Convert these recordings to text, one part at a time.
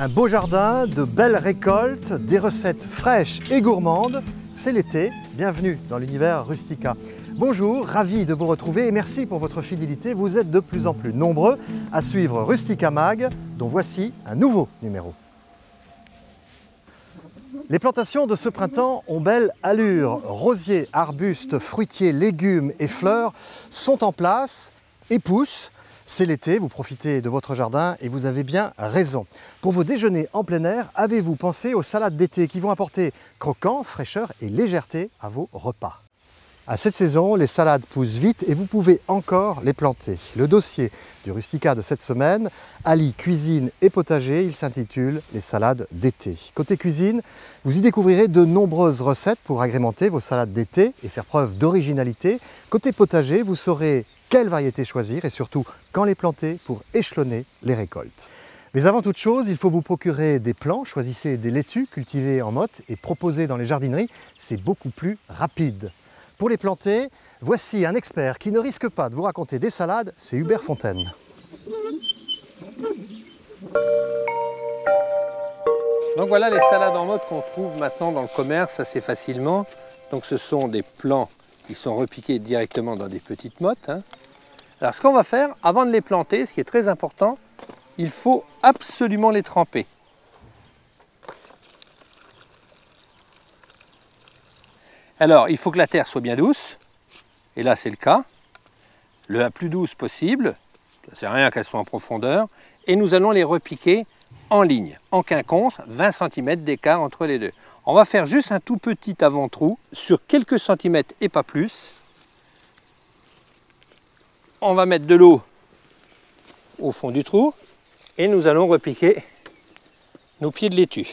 Un beau jardin, de belles récoltes, des recettes fraîches et gourmandes. C'est l'été, bienvenue dans l'univers Rustica. Bonjour, ravi de vous retrouver et merci pour votre fidélité. Vous êtes de plus en plus nombreux à suivre Rustica Mag, dont voici un nouveau numéro. Les plantations de ce printemps ont belle allure. Rosiers, arbustes, fruitiers, légumes et fleurs sont en place et poussent. C'est l'été, vous profitez de votre jardin et vous avez bien raison. Pour vos déjeuners en plein air, avez-vous pensé aux salades d'été qui vont apporter croquant, fraîcheur et légèreté à vos repas? À cette saison, les salades poussent vite et vous pouvez encore les planter. Le dossier du Rustica de cette semaine allie cuisine et potager. Il s'intitule « Les salades d'été ». Côté cuisine, vous y découvrirez de nombreuses recettes pour agrémenter vos salades d'été et faire preuve d'originalité. Côté potager, vous saurez quelle variété choisir et surtout quand les planter pour échelonner les récoltes. Mais avant toute chose, il faut vous procurer des plants. Choisissez des laitues cultivées en motte et proposées dans les jardineries. C'est beaucoup plus rapide. Pour les planter, voici un expert qui ne risque pas de vous raconter des salades, c'est Hubert Fontaine. Donc voilà les salades en motte qu'on trouve maintenant dans le commerce assez facilement. Donc ce sont des plants qui sont repiqués directement dans des petites mottes. Alors ce qu'on va faire, avant de les planter, ce qui est très important, il faut absolument les tremper. Alors il faut que la terre soit bien douce, et là c'est le cas, la plus douce possible, ça ne sert à rien qu'elle soit en profondeur, et nous allons les repiquer en ligne, en quinconce, 20 cm d'écart entre les deux. On va faire juste un tout petit avant-trou, sur quelques centimètres et pas plus. On va mettre de l'eau au fond du trou, et nous allons repiquer nos pieds de laitue.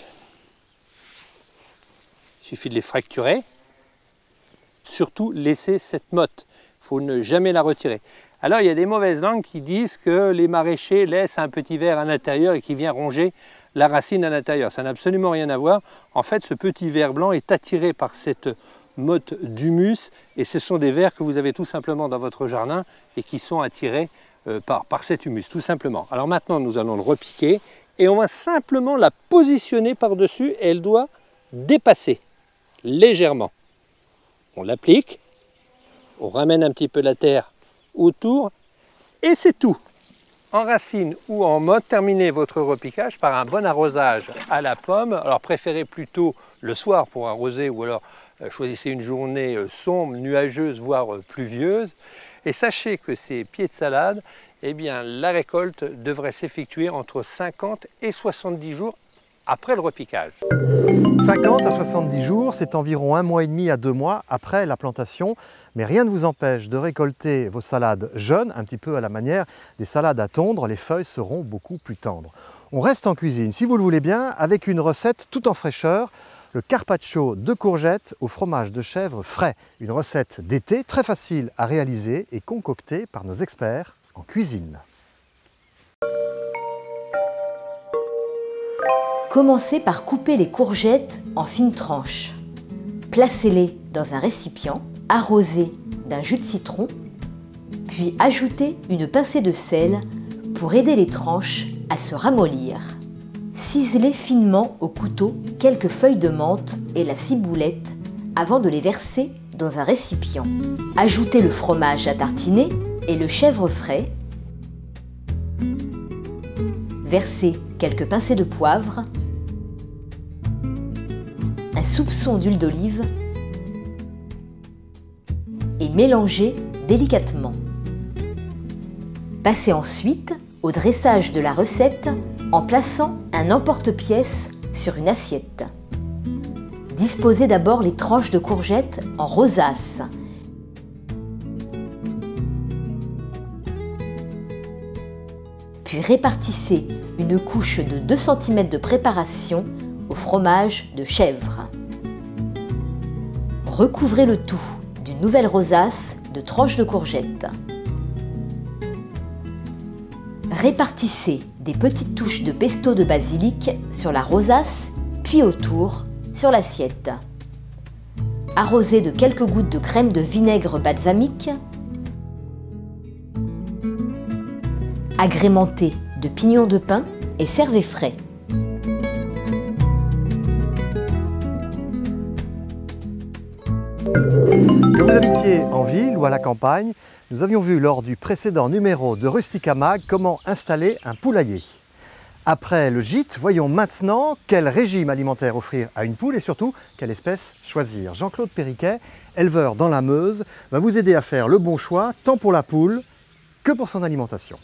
Il suffit de les fracturer. Surtout laisser cette motte, il faut ne jamais la retirer. Alors il y a des mauvaises langues qui disent que les maraîchers laissent un petit ver à l'intérieur et qui vient ronger la racine à l'intérieur. Ça n'a absolument rien à voir. En fait, ce petit ver blanc est attiré par cette motte d'humus et ce sont des vers que vous avez tout simplement dans votre jardin et qui sont attirés par cet humus, tout simplement. Alors maintenant, nous allons le repiquer et on va simplement la positionner par-dessus et elle doit dépasser légèrement. On l'applique, on ramène un petit peu la terre autour et c'est tout. En racine ou en motte, terminez votre repiquage par un bon arrosage à la pomme. Alors préférez plutôt le soir pour arroser ou alors choisissez une journée sombre, nuageuse, voire pluvieuse. Et sachez que ces pieds de salade, eh bien, la récolte devrait s'effectuer entre 50 et 70 jours après le repiquage. 50 à 70 jours, c'est environ 1 mois et demi à 2 mois après la plantation. Mais rien ne vous empêche de récolter vos salades jeunes, un petit peu à la manière des salades à tondre. Les feuilles seront beaucoup plus tendres. On reste en cuisine, si vous le voulez bien, avec une recette tout en fraîcheur. Le carpaccio de courgettes au fromage de chèvre frais. Une recette d'été très facile à réaliser et concoctée par nos experts en cuisine. Commencez par couper les courgettes en fines tranches. Placez-les dans un récipient, arrosé d'un jus de citron, puis ajoutez une pincée de sel pour aider les tranches à se ramollir. Ciselez finement au couteau quelques feuilles de menthe et la ciboulette avant de les verser dans un récipient. Ajoutez le fromage à tartiner et le chèvre frais. Versez quelques pincées de poivre, un soupçon d'huile d'olive et mélangez délicatement. Passez ensuite au dressage de la recette en plaçant un emporte-pièce sur une assiette. Disposez d'abord les tranches de courgettes en rosace. Puis répartissez une couche de 2 cm de préparation au fromage de chèvre. Recouvrez le tout d'une nouvelle rosace de tranches de courgettes. Répartissez des petites touches de pesto de basilic sur la rosace, puis autour sur l'assiette. Arrosez de quelques gouttes de crème de vinaigre balsamique. Agrémentez de pignons de pin et servez frais. Que vous habitiez en ville ou à la campagne, nous avions vu lors du précédent numéro de Rustica Mag comment installer un poulailler. Après le gîte, voyons maintenant quel régime alimentaire offrir à une poule et surtout quelle espèce choisir. Jean-Claude Périquet, éleveur dans la Meuse, va vous aider à faire le bon choix tant pour la poule que pour son alimentation.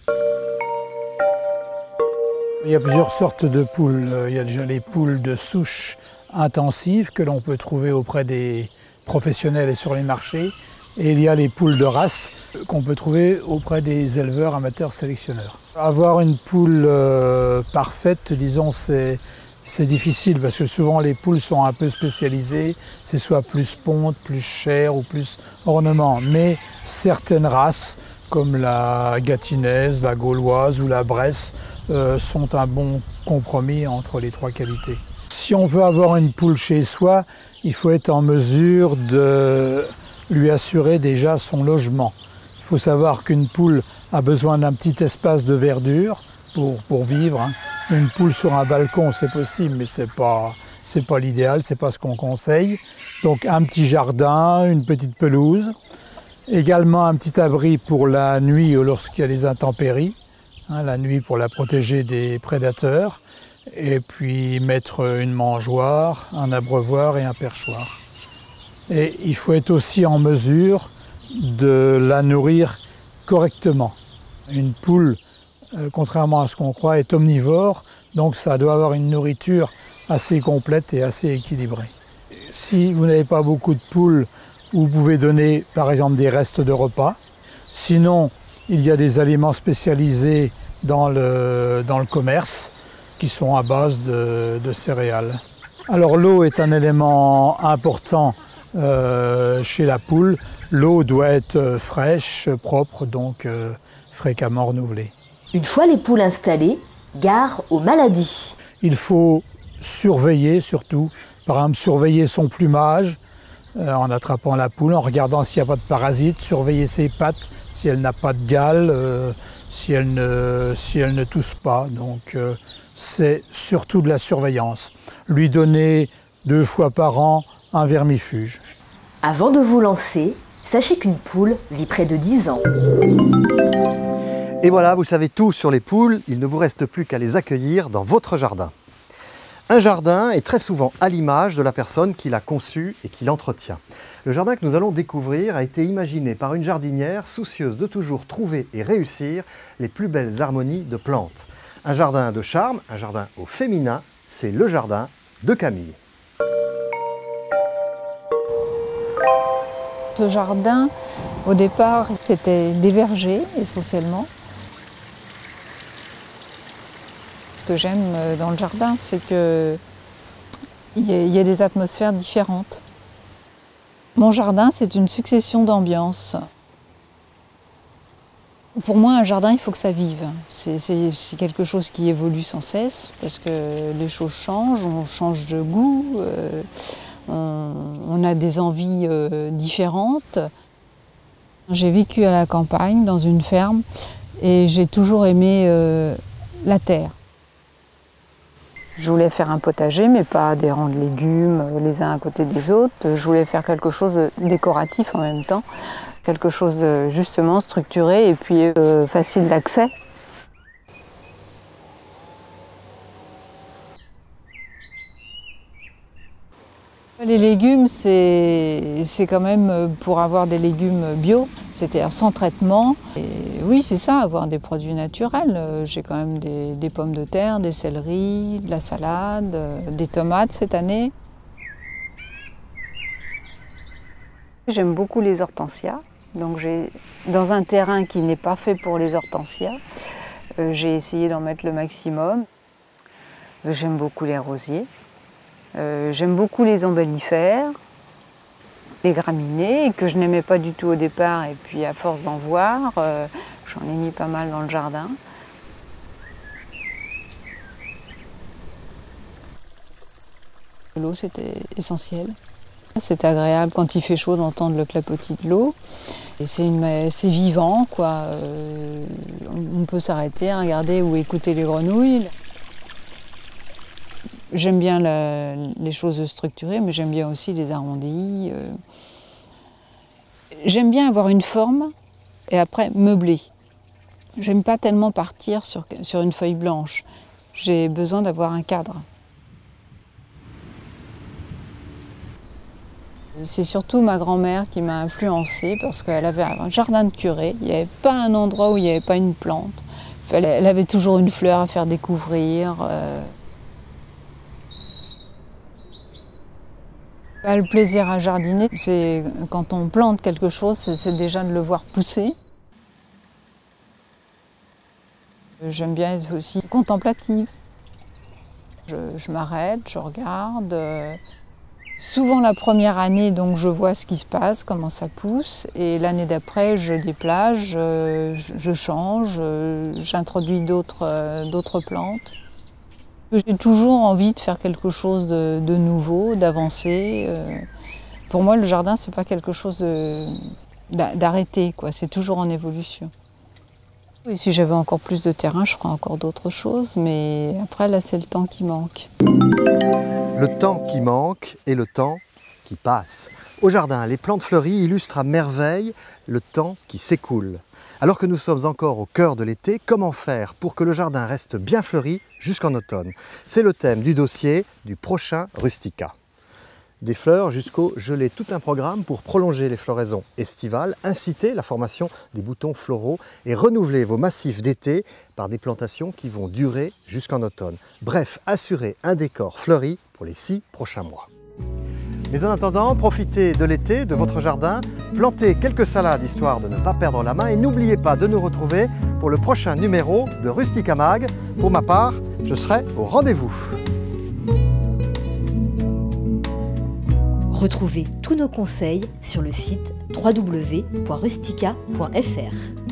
Il y a plusieurs sortes de poules. Il y a déjà les poules de souche intensives que l'on peut trouver auprès des professionnels et sur les marchés. Et il y a les poules de race qu'on peut trouver auprès des éleveurs amateurs sélectionneurs. Avoir une poule parfaite, disons, c'est difficile parce que souvent les poules sont un peu spécialisées. C'est soit plus ponte, plus chair ou plus ornement. Mais certaines races, comme la gâtinaise, la gauloise ou la bresse, sont un bon compromis entre les trois qualités. Si on veut avoir une poule chez soi, il faut être en mesure de lui assurer déjà son logement. Il faut savoir qu'une poule a besoin d'un petit espace de verdure pour vivre. Une poule sur un balcon, c'est possible, mais c'est pas l'idéal, c'est pas ce qu'on conseille. Donc un petit jardin, une petite pelouse, également un petit abri pour la nuit lorsqu'il y a des intempéries, la nuit pour la protéger des prédateurs, et puis mettre une mangeoire, un abreuvoir et un perchoir. Et il faut être aussi en mesure de la nourrir correctement. Une poule, contrairement à ce qu'on croit, est omnivore, donc ça doit avoir une nourriture assez complète et assez équilibrée. Si vous n'avez pas beaucoup de poules, vous pouvez donner par exemple des restes de repas. Sinon, il y a des aliments spécialisés dans le commerce qui sont à base de céréales. Alors l'eau est un élément important chez la poule. L'eau doit être fraîche, propre, donc fréquemment renouvelée. Une fois les poules installées, gare aux maladies. Il faut surveiller surtout, par exemple surveiller son plumage en attrapant la poule, en regardant s'il n'y a pas de parasites, surveiller ses pattes, si elle n'a pas de gale, si elle ne tousse pas. Donc c'est surtout de la surveillance. Lui donner 2 fois par an un vermifuge. Avant de vous lancer, sachez qu'une poule vit près de 10 ans. Et voilà, vous savez tout sur les poules, il ne vous reste plus qu'à les accueillir dans votre jardin. Un jardin est très souvent à l'image de la personne qui l'a conçu et qui l'entretient. Le jardin que nous allons découvrir a été imaginé par une jardinière soucieuse de toujours trouver et réussir les plus belles harmonies de plantes. Un jardin de charme, un jardin au féminin, c'est le jardin de Camille. Ce jardin, au départ, c'était des vergers essentiellement. Ce que j'aime dans le jardin, c'est qu'il y a des atmosphères différentes. Mon jardin, c'est une succession d'ambiances. Pour moi, un jardin, il faut que ça vive. C'est quelque chose qui évolue sans cesse, parce que les choses changent, on change de goût, on a des envies différentes. J'ai vécu à la campagne, dans une ferme, et j'ai toujours aimé la terre. Je voulais faire un potager, mais pas des rangs de légumes les uns à côté des autres. Je voulais faire quelque chose de décoratif en même temps, quelque chose de justement structuré et puis facile d'accès. Les légumes, c'est quand même pour avoir des légumes bio, c'est-à-dire sans traitement. Et oui, c'est ça, avoir des produits naturels. J'ai quand même des pommes de terre, des céleris, de la salade, des tomates cette année. J'aime beaucoup les hortensias. Donc dans un terrain qui n'est pas fait pour les hortensias, j'ai essayé d'en mettre le maximum. J'aime beaucoup les rosiers. J'aime beaucoup les ombellifères, les graminées, que je n'aimais pas du tout au départ, et puis à force d'en voir, j'en ai mis pas mal dans le jardin. L'eau, c'était essentiel. C'est agréable quand il fait chaud d'entendre le clapotis de l'eau. Et c'est vivant, quoi. On peut s'arrêter, regarder ou écouter les grenouilles. J'aime bien les choses structurées, mais j'aime bien aussi les arrondis. J'aime bien avoir une forme et après meubler. J'aime pas tellement partir sur une feuille blanche. J'ai besoin d'avoir un cadre. C'est surtout ma grand-mère qui m'a influencée parce qu'elle avait un jardin de curé. Il n'y avait pas un endroit où il n'y avait pas une plante. Elle avait toujours une fleur à faire découvrir. Le plaisir à jardiner, c'est quand on plante quelque chose, c'est déjà de le voir pousser. J'aime bien être aussi contemplative. Je m'arrête, je regarde. Souvent la première année, donc je vois ce qui se passe, comment ça pousse, et l'année d'après, je déplage, je change, j'introduis d'autres plantes. J'ai toujours envie de faire quelque chose de nouveau, d'avancer. Pour moi, le jardin, c'est pas quelque chose d'arrêté, quoi. C'est toujours en évolution. Et si j'avais encore plus de terrain, je ferais encore d'autres choses, mais après, là, c'est le temps qui manque. Le temps qui manque et le temps qui passe. Au jardin, les plantes fleuries illustrent à merveille le temps qui s'écoule. Alors que nous sommes encore au cœur de l'été, comment faire pour que le jardin reste bien fleuri jusqu'en automne? C'est le thème du dossier du prochain Rustica. Des fleurs jusqu'au gelé, tout un programme pour prolonger les floraisons estivales, inciter la formation des boutons floraux et renouveler vos massifs d'été par des plantations qui vont durer jusqu'en automne. Bref, assurer un décor fleuri pour les 6 prochains mois. Mais en attendant, profitez de l'été, de votre jardin, plantez quelques salades histoire de ne pas perdre la main et n'oubliez pas de nous retrouver pour le prochain numéro de Rustica Mag. Pour ma part, je serai au rendez-vous. Retrouvez tous nos conseils sur le site www.rustica.fr.